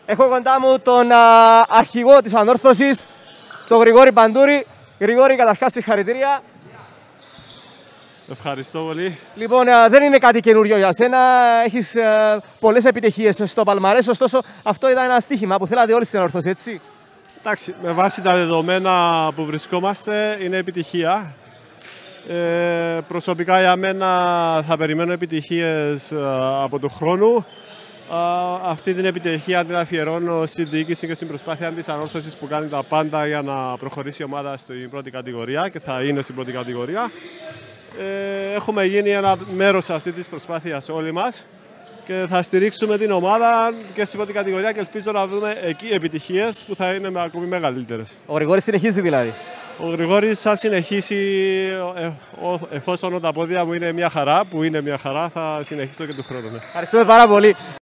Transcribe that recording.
Έχω κοντά μου τον αρχηγό της Ανόρθωσης, τον Γρηγόρη Παντούρη. Γρηγόρη, καταρχάς συγχαρητήρια. Ευχαριστώ πολύ. Λοιπόν, δεν είναι κάτι καινούριο για σένα. Έχεις πολλές επιτυχίες στο παλμαρές, ωστόσο αυτό ήταν ένα στοίχημα που θέλατε όλοι στην Ανόρθωση, έτσι. Εντάξει, με βάση τα δεδομένα που βρισκόμαστε είναι επιτυχία. Προσωπικά για μένα θα περιμένω επιτυχίες από του χρόνου. Αυτή την επιτυχία την αφιερώνω στην διοίκηση και στην προσπάθεια της Ανόρθωσης που κάνει τα πάντα για να προχωρήσει η ομάδα στην πρώτη κατηγορία και θα είναι στην πρώτη κατηγορία. Έχουμε γίνει ένα μέρος αυτής της προσπάθειας όλοι μας και θα στηρίξουμε την ομάδα και στην πρώτη κατηγορία και ελπίζω να βρούμε εκεί επιτυχίες που θα είναι ακόμη μεγαλύτερες. Ο Γρηγόρης συνεχίζει δηλαδή. Ο Γρηγόρης θα συνεχίσει, εφόσον τα πόδια μου είναι μια χαρά, που είναι μια χαρά, θα συνεχίσω και του χρόνου. Ευχαριστούμε πάρα πολύ.